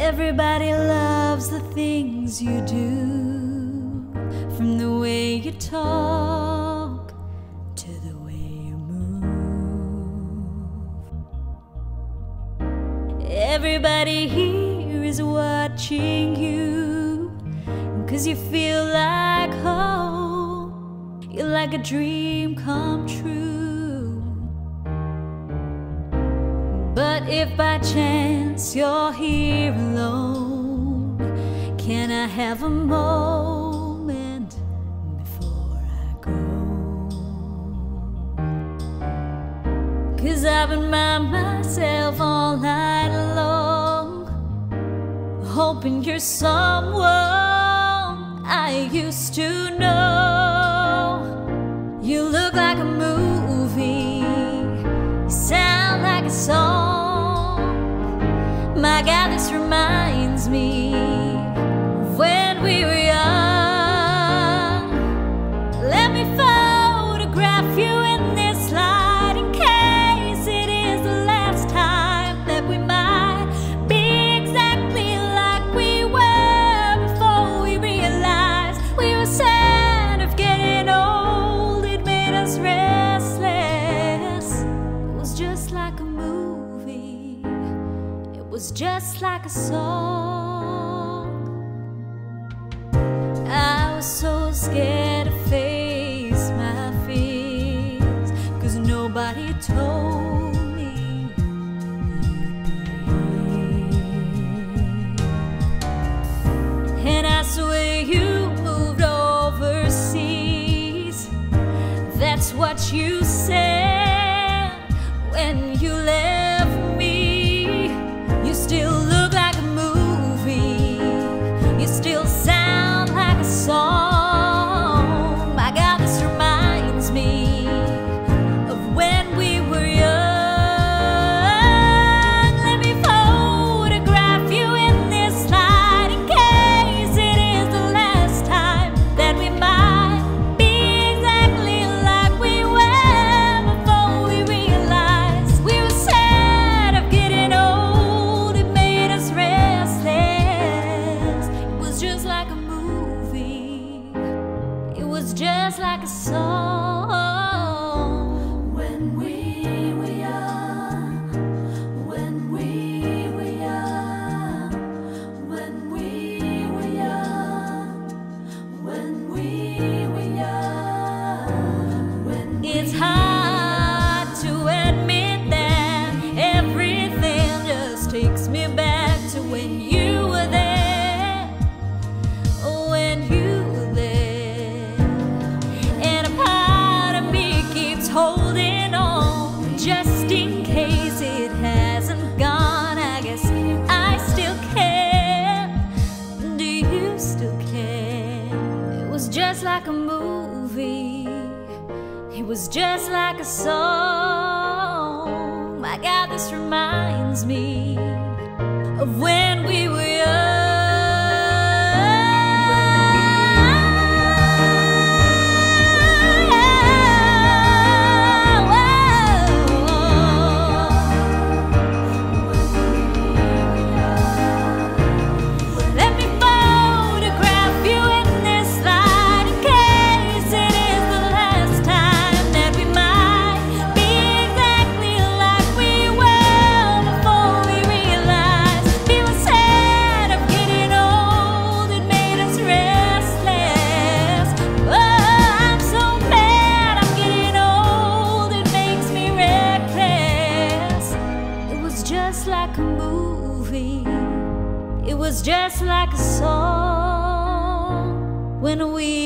Everybody loves the things you do, from the way you talk to the way you move. Everybody here is watching you, 'cause you feel like home. You're like a dream come true. But if by chance you're here alone, can I have a moment before I go? 'Cause I've been by myself all night long, hoping you're someone I used to know. You look like a movie, you sound like a song. My God, this reminds me of when we were young. Let me photograph you in this light, in case it is the last time that we might be exactly like we were before we realized we were sad of getting old. It made us restless. It was just like a movie, it was just like a song. I was so scared to face my fears, 'cause nobody told me you'd be here. And I swear you moved overseas. That's what you said when you left me. You still look like a movie, you still sound like a song. My God, this reminds me of when we were young. Let me photograph you in this light, in case it is the last time that we might be exactly like we were before we realized we were sad of getting old. It made us restless. It was just like a movie, it was just like a song. When we were young, when we were young, when we were young, when we were young. It's hard to admit that everything just takes me back to when you were there, when you were there. And a part of me keeps holding on, just in case it hasn't gone. I guess I still care. Do you still care? It was just like a movie, it was just like a song. My God, this reminds me of when we were young. Let me photograph you in this light, in case it is the last time that we might be exactly like we were before we realized we were sad of getting old. It made us restless. Oh, I'm so mad I'm getting old. It makes me reckless. It was just like a movie, it was just like a song when we